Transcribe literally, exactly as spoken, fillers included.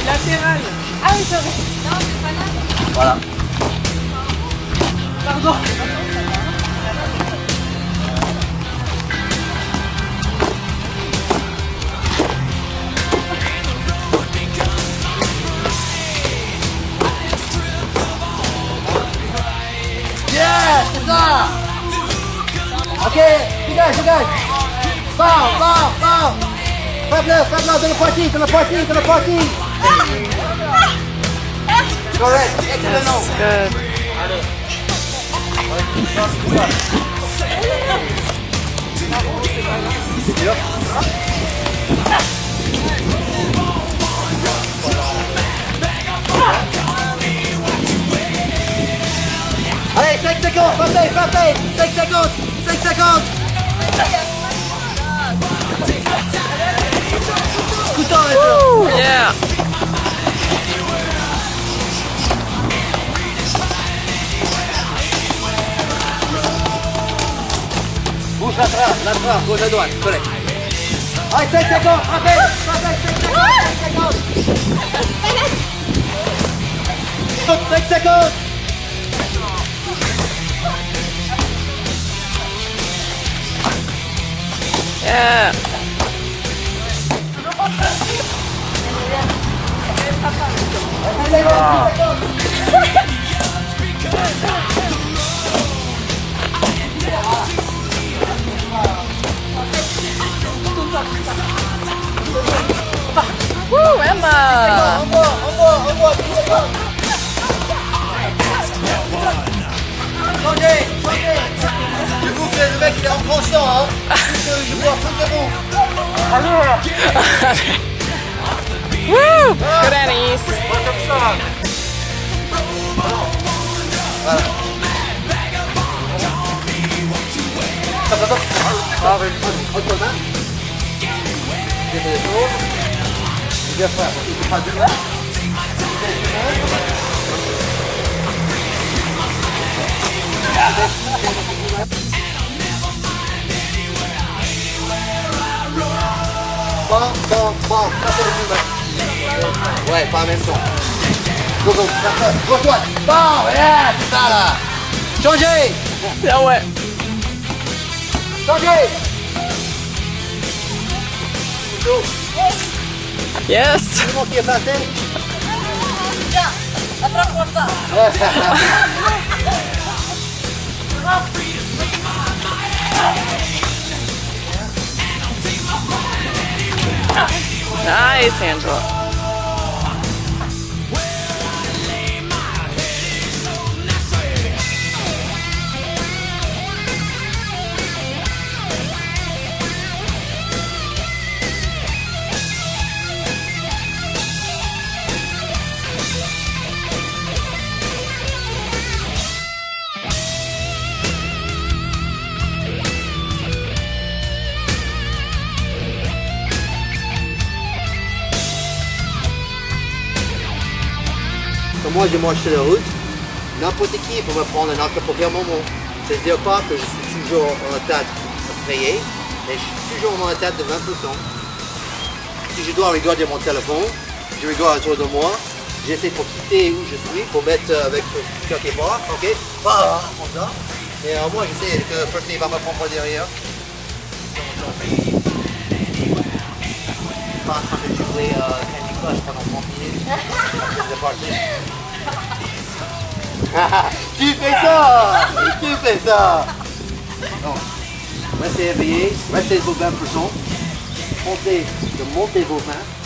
latéral. Ah oui, c'est vrai. Non, c'est pas là. Voilà. Pardon. Yeah, c'est ça. Ok, dégage, dégage. Bam, bam, bam. Frappe-le, frappe-le, dans le poitrine, dans le poitrine, dans le poitrine. Correct, excellent. Good. Allez, cinq secondes, frappez, frappez. cinq secondes, cinq secondes. Couteau maintenant. Yeah. Bouge la trappe, la trappe, gauche à droite, correct. Allez, cinq secondes, frappez, frappez, cinq secondes, cinq secondes. cinq secondes. Yeah. Woo, Emma. On voit, on voit, on voit, dix secondes. Changez, changez. Je vous fais, le mec il est inconscient, hein. Je vois tout de vous. Woo. Good, Anis. Voilà. Stop, stop, stop. Ah, autre main. Je vais le tour. Je vais faire. Il ne faut pas de là. Bon, bon, bon. Ça c'est le plus. Ouais, pas en même temps. Go, go, gauche droite. Bon, voilà, c'est ça là. Changez. Yeah, ouais. Changez. Yes. C'est mon qui est passé. Tiens, attrape-moi ça. Nice, Angela. Moi j'ai marché la route, n'importe qui peut me prendre n'importe quel moment. C'est-à-dire pas que je suis toujours en état effrayé, mais je suis toujours en état de vingt pour cent. Si je dois regarder mon téléphone, je regarde autour de moi, j'essaie pour quitter où je suis, pour mettre avec quelque part, ok, pas comme ça. Mais euh, moi j'essaie que personne ne va me prendre par derrière. Pas en train de jouer euh, Candy Crush pendant trente minutes. C'est parti. Tu fais ça! Tu fais ça! Non. Restez éveillé, restez vos vingt pour cent. Montez, de monter vos mains.